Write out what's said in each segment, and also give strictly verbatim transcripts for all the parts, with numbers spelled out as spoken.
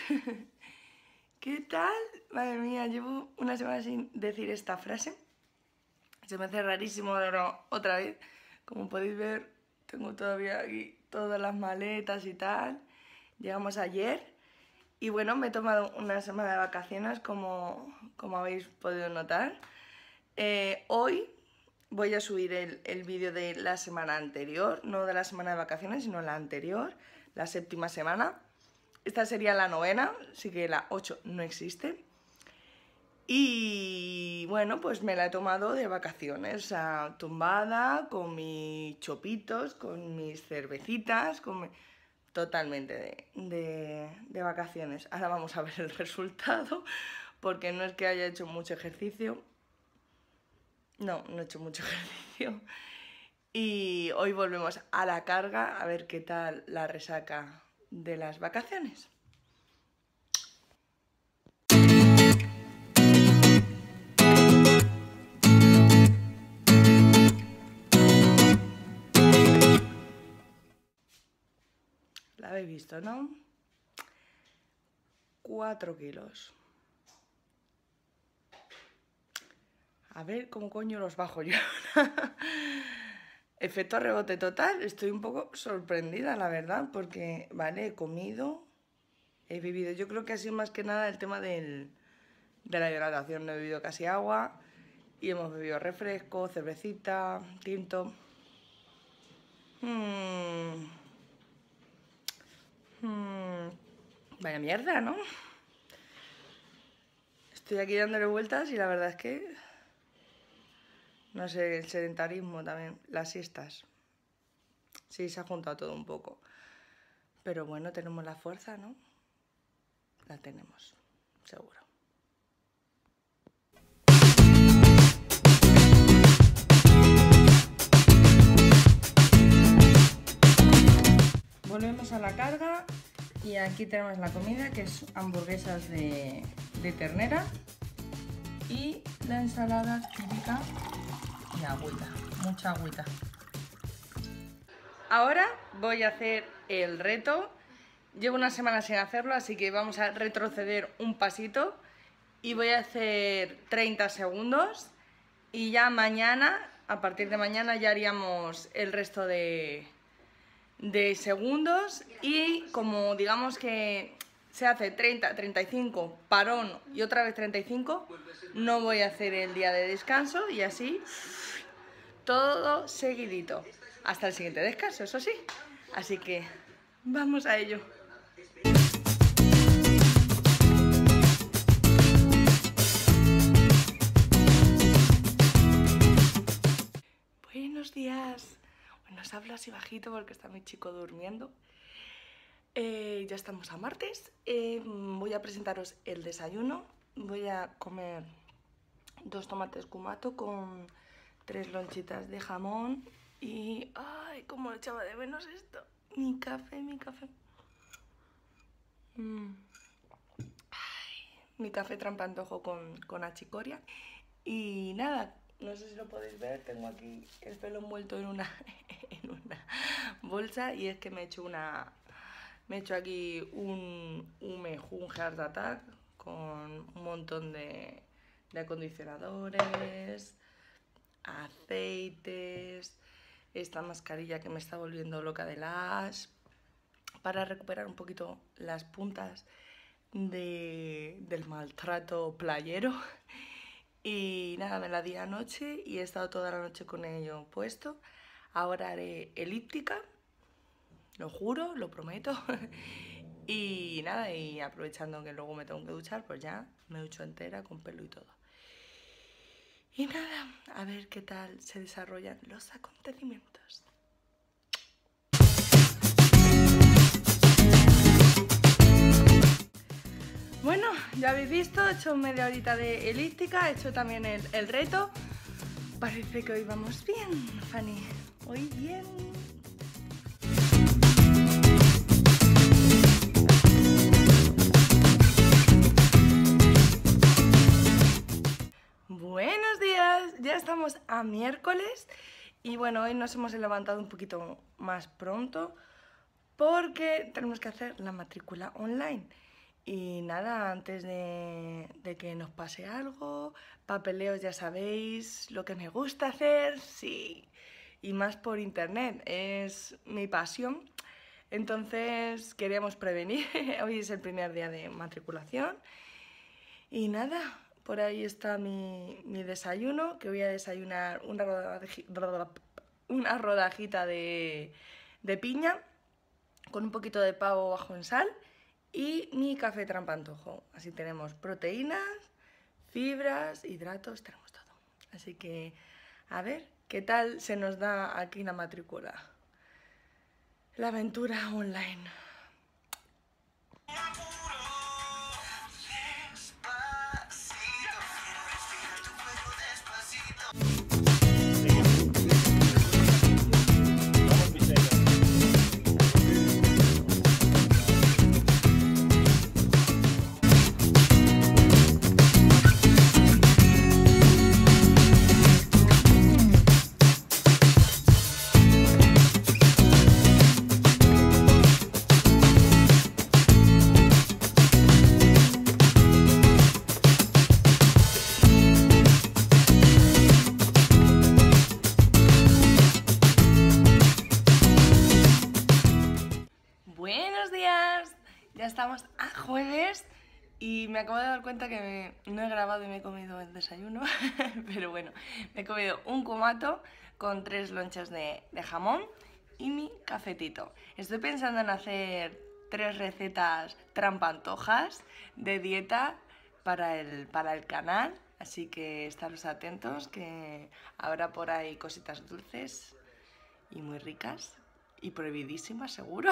¿Qué tal? Madre mía, llevo una semana sin decir esta frase. Se me hace rarísimo ahora otra vez. Como podéis ver, tengo todavía aquí todas las maletas y tal. Llegamos ayer y bueno, me he tomado una semana de vacaciones, como, como habéis podido notar. Eh, hoy voy a subir el, el vídeo de la semana anterior, no de la semana de vacaciones, sino la anterior, la séptima semana. Esta sería la novena, así que la ocho no existe. Y bueno, pues me la he tomado de vacaciones, o sea, tumbada, con mis chopitos, con mis cervecitas, con mi... totalmente de, de, de vacaciones. Ahora vamos a ver el resultado, porque no es que haya hecho mucho ejercicio. No, no he hecho mucho ejercicio. Y hoy volvemos a la carga a ver qué tal la resaca de las vacaciones. La habéis visto, ¿no? Cuatro kilos. A ver cómo coño los bajo yo. Efecto rebote total. Estoy un poco sorprendida, la verdad, porque, vale, he comido, he bebido. Yo creo que ha sido más que nada el tema del, de la hidratación. No he bebido casi agua y hemos bebido refresco, cervecita, tinto. Hmm. Hmm. Vaya mierda, ¿no? Estoy aquí dándole vueltas y la verdad es que... no sé, el sedentarismo también, las siestas. Sí, se ha juntado todo un poco. Pero bueno, tenemos la fuerza, ¿no? La tenemos, seguro. Volvemos a la carga y aquí tenemos la comida, que es hamburguesas de, de ternera y la ensalada típica y agüita, mucha agüita. Ahora voy a hacer el reto. Llevo una semana sin hacerlo, así que vamos a retroceder un pasito y voy a hacer treinta segundos y ya mañana, a partir de mañana, ya haríamos el resto de, de segundos y como digamos que se hace treinta, treinta y cinco, parón y otra vez treinta y cinco, no voy a hacer el día de descanso y así todo seguidito. Hasta el siguiente descanso, eso sí. Así que vamos a ello. Buenos días. Bueno, os hablo así bajito porque está mi chico durmiendo. Eh, ya estamos a martes. Eh, voy a presentaros el desayuno. Voy a comer dos tomates cumato con tres lonchitas de jamón. Y... ¡ay, cómo echaba de menos esto! Mi café, mi café. Mm. Ay, mi café trampantojo con, con achicoria. Y nada, no sé si lo podéis ver, tengo aquí el pelo envuelto en una, en una bolsa y es que me he hecho una... me he hecho aquí un, un mejún Heart Attack con un montón de, de acondicionadores, aceites, esta mascarilla que me está volviendo loca de las, para recuperar un poquito las puntas de, del maltrato playero. Y nada, me la di anoche y he estado toda la noche con ello puesto. Ahora haré elíptica, lo juro, lo prometo. Y nada, y aprovechando que luego me tengo que duchar, pues ya me ducho entera con pelo y todo. Y nada, a ver qué tal se desarrollan los acontecimientos. Bueno, ya habéis visto, he hecho media horita de elíptica, he hecho también el, el reto. Parece que hoy vamos bien, Fanny. Hoy bien. Buenos días, ya estamos a miércoles y bueno, hoy nos hemos levantado un poquito más pronto porque tenemos que hacer la matrícula online. Y nada, antes de, de que nos pase algo, papeleos ya sabéis, lo que me gusta hacer, sí, y más por internet, es mi pasión. Entonces queríamos prevenir, hoy es el primer día de matriculación y nada, por ahí está mi, mi desayuno, que voy a desayunar una, rodaji, una rodajita de, de piña con un poquito de pavo bajo en sal y mi café trampa antojo. Así tenemos proteínas, fibras, hidratos, tenemos todo. Así que a ver qué tal se nos da aquí la matrícula. La aventura online. Buenos días, ya estamos a jueves y me acabo de dar cuenta que me, no he grabado y me he comido el desayuno, pero bueno, me he comido un kumato con tres lonchas de, de jamón y mi cafetito. Estoy pensando en hacer tres recetas trampantojas de dieta para el, para el canal, así que estaros atentos que habrá por ahí cositas dulces y muy ricas. Y prohibidísima, seguro.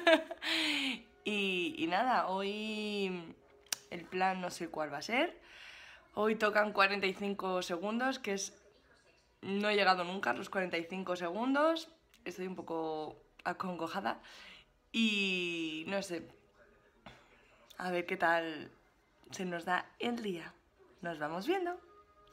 y, y nada, hoy el plan no sé cuál va a ser. Hoy tocan cuarenta y cinco segundos, que es... No he llegado nunca a los cuarenta y cinco segundos. Estoy un poco acongojada. Y no sé. A ver qué tal se nos da el día. Nos vamos viendo.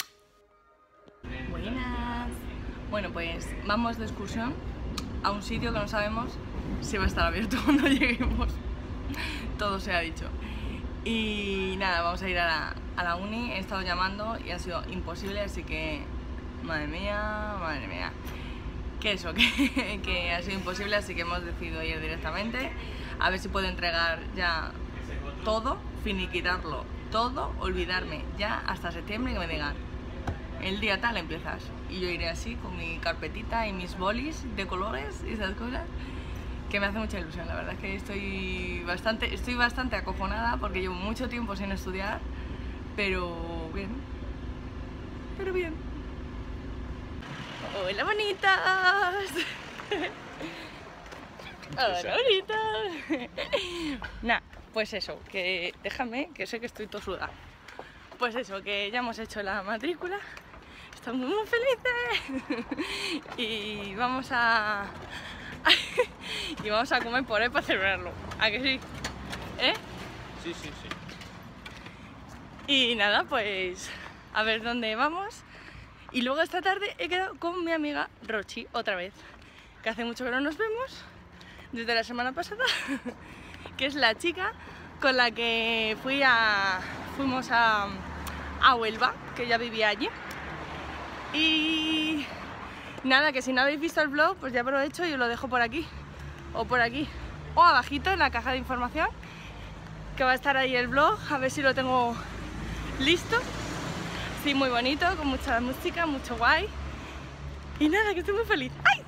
Buenas. Bueno, pues vamos de excursión a un sitio que no sabemos si va a estar abierto cuando lleguemos. Todo se ha dicho. Y nada, vamos a ir a la, a la uni. He estado llamando y ha sido imposible, así que... Madre mía, madre mía. Que eso, que, que ha sido imposible, así que hemos decidido ir directamente. A ver si puedo entregar ya todo, finiquitarlo todo, olvidarme ya hasta septiembre y que me digan el día tal empiezas. Y yo iré así con mi carpetita y mis bolis de colores y esas cosas, que me hace mucha ilusión. La verdad es que estoy bastante, estoy bastante acojonada porque llevo mucho tiempo sin estudiar, pero bien, pero bien. ¡Hola, bonitas! ¡Hola, bonitas! Nah, pues eso, que déjame, que sé que estoy tosuda. Pues eso, que ya hemos hecho la matrícula. Estamos muy felices y vamos a y vamos a comer por ahí para celebrarlo. ¿A que sí? ¿Eh? Sí, sí, sí. Y nada, pues a ver dónde vamos. Y luego esta tarde he quedado con mi amiga Rochi otra vez, que hace mucho que no nos vemos, desde la semana pasada, que es la chica con la que fui a fuimos a, a Huelva, que ella vivía allí. Y nada, que si no habéis visto el vlog, pues ya aprovecho y os lo dejo por aquí, o por aquí, o abajito en la caja de información, que va a estar ahí el vlog, a ver si lo tengo listo. Sí, muy bonito, con mucha música, mucho guay. Y nada, que estoy muy feliz. ¡Ay!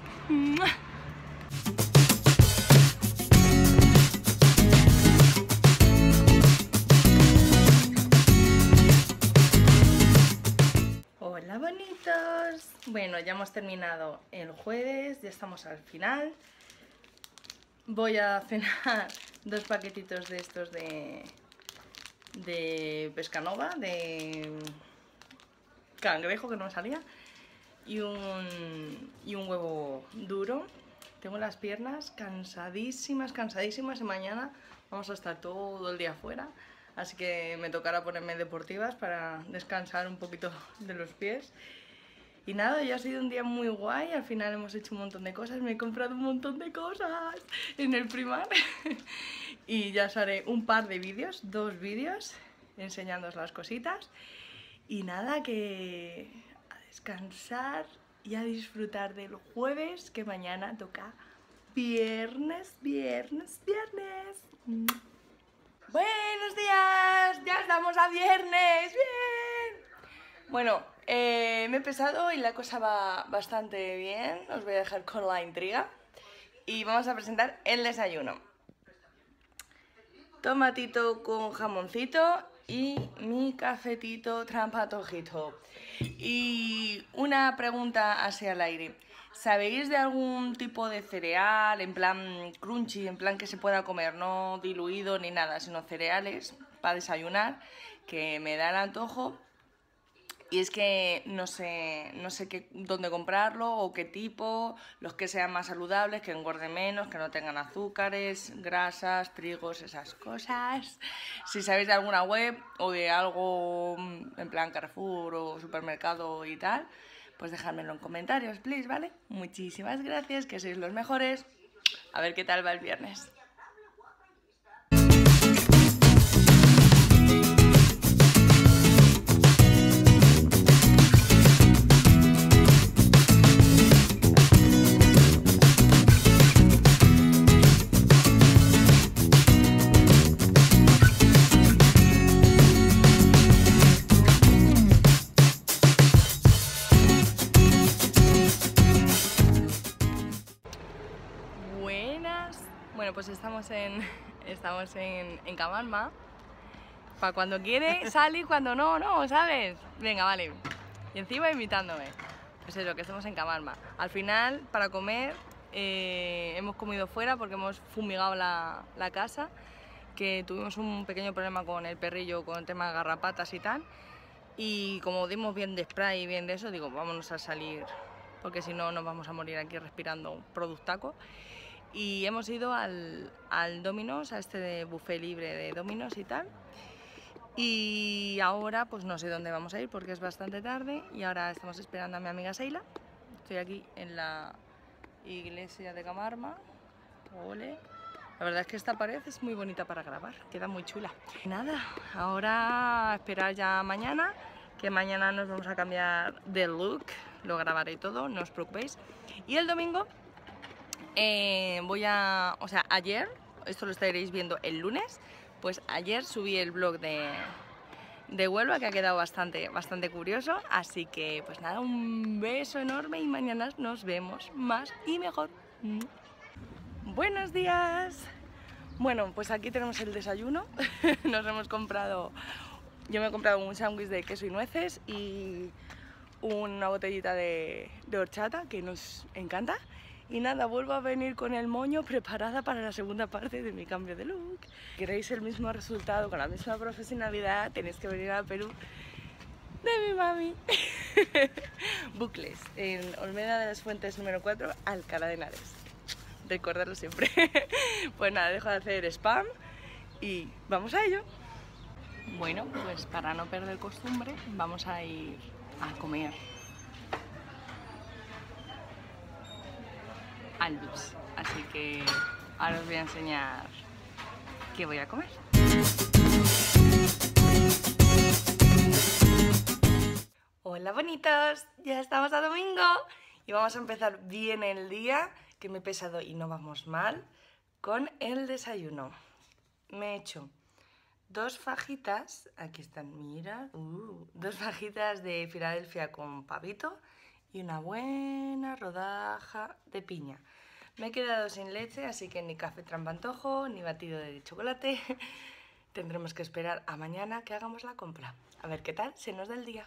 Hola, bonitos. Bueno, ya hemos terminado el jueves, ya estamos al final. Voy a cenar dos paquetitos de estos de, de Pescanova, de cangrejo, que no me salía, y un, y un huevo duro. Tengo las piernas cansadísimas, cansadísimas, y mañana vamos a estar todo el día fuera, así que me tocará ponerme deportivas para descansar un poquito de los pies. Y nada, ya ha sido un día muy guay, al final hemos hecho un montón de cosas, me he comprado un montón de cosas en el Primark. y ya os haré un par de vídeos, dos vídeos, enseñándoos las cositas. Y nada, que a descansar y a disfrutar del jueves, que mañana toca viernes, viernes, viernes. Buenos días, ya estamos a viernes, bien. Bueno, eh, me he pesado y la cosa va bastante bien, os voy a dejar con la intriga. Y vamos a presentar el desayuno. Tomatito con jamoncito y mi cafetito trampatojito. Y una pregunta así al aire. ¿Sabéis de algún tipo de cereal, en plan crunchy, en plan que se pueda comer, no diluido ni nada, sino cereales para desayunar, que me da el antojo? Y es que no sé, no sé qué, dónde comprarlo o qué tipo, los que sean más saludables, que engorden menos, que no tengan azúcares, grasas, trigos, esas cosas. Si sabéis de alguna web o de algo en plan Carrefour o supermercado y tal, pues dejádmelo en comentarios, please, ¿vale? Muchísimas gracias, que sois los mejores. A ver qué tal va el viernes. Bueno, pues estamos en, estamos en, en Camarma. Para cuando quiere sale y cuando no, no, ¿sabes? Venga, vale. Y encima invitándome. Pues eso, que estamos en Camarma. Al final, para comer, eh, hemos comido fuera porque hemos fumigado la, la casa. Que tuvimos un pequeño problema con el perrillo, con el tema de garrapatas y tal. Y como dimos bien de spray y bien de eso, digo, vámonos a salir. Porque si no, nos vamos a morir aquí respirando un productaco. Y hemos ido al, al Domino's, a este de buffet libre de Domino's y tal. Y ahora pues no sé dónde vamos a ir porque es bastante tarde y ahora estamos esperando a mi amiga Seila. Estoy aquí en la iglesia de Camarma. Ole. La verdad es que esta pared es muy bonita para grabar, queda muy chula. Y nada, ahora esperar ya mañana, que mañana nos vamos a cambiar de look, lo grabaré todo, no os preocupéis. Y el domingo Eh, voy a, o sea, ayer, esto lo estaréis viendo el lunes, pues ayer subí el vlog de, de Huelva, que ha quedado bastante, bastante curioso, así que pues nada, un beso enorme y mañana nos vemos más y mejor. Buenos días. Bueno, pues aquí tenemos el desayuno. Nos hemos comprado, yo me he comprado un sándwich de queso y nueces y una botellita de, de horchata que nos encanta. Y nada, vuelvo a venir con el moño preparada para la segunda parte de mi cambio de look. Si queréis el mismo resultado, con la misma profesionalidad, tenéis que venir a Perú de mi mami. Bucles, en Olmeda de las Fuentes número cuatro, Alcalá de Henares. Recordarlo siempre. Pues nada, dejo de hacer spam y vamos a ello. Bueno, pues para no perder costumbre, vamos a ir a comer al Luz. Así que ahora os voy a enseñar qué voy a comer. Hola bonitos, ya estamos a domingo y vamos a empezar bien el día, que me he pesado y no vamos mal, con el desayuno. Me he hecho dos fajitas, aquí están, mira, uh, dos fajitas de Filadelfia con pavito y una buena rodaja de piña. Me he quedado sin leche, así que ni café trampantojo, ni batido de chocolate. Tendremos que esperar a mañana que hagamos la compra. A ver qué tal se nos da el día.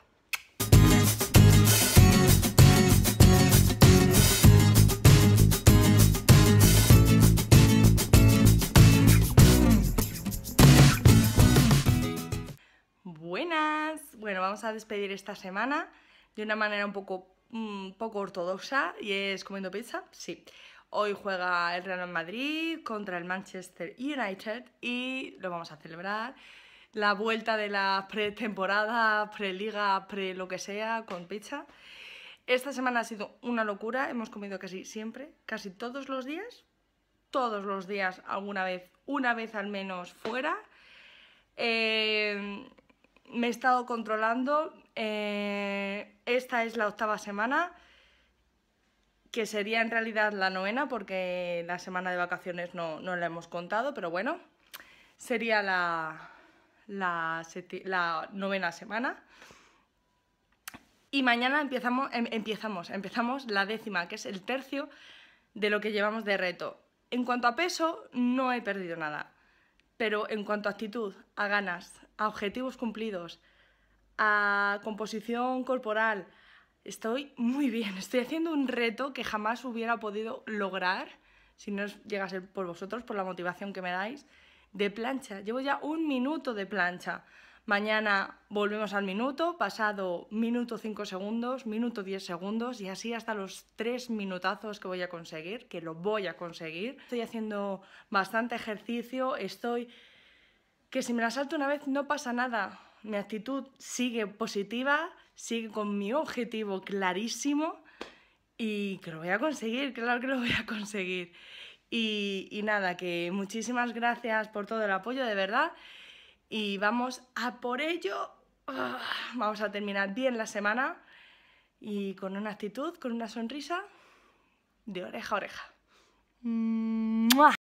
Buenas. Bueno, vamos a despedir esta semana de una manera un poco, un poco ortodoxa, y es comiendo pizza. Sí. Hoy juega el Real Madrid contra el Manchester United y lo vamos a celebrar. La vuelta de la pretemporada, preliga, pre lo que sea, con pizza. Esta semana ha sido una locura, hemos comido casi siempre, casi todos los días. todos los días, alguna vez, una vez al menos fuera. Eh, me he estado controlando. Eh, esta es la octava semana, que sería en realidad la novena, porque la semana de vacaciones no, no la hemos contado, pero bueno, sería la, la, la novena semana. Y mañana empezamos, em, empezamos, empezamos la décima, que es el tercio de lo que llevamos de reto. En cuanto a peso, no he perdido nada. Pero en cuanto a actitud, a ganas, a objetivos cumplidos, a composición corporal, estoy muy bien. Estoy haciendo un reto que jamás hubiera podido lograr si no llega a ser por vosotros, por la motivación que me dais, de plancha. Llevo ya un minuto de plancha. Mañana volvemos al minuto, pasado minuto cinco segundos, minuto diez segundos y así hasta los tres minutazos que voy a conseguir, que lo voy a conseguir. Estoy haciendo bastante ejercicio, estoy... que si me la salto una vez no pasa nada. Mi actitud sigue positiva, sigue con mi objetivo clarísimo y que lo voy a conseguir, claro que lo voy a conseguir. Y, y nada, que muchísimas gracias por todo el apoyo, de verdad. Y vamos a por ello. Vamos a terminar bien la semana y con una actitud, con una sonrisa de oreja a oreja. ¡Mua!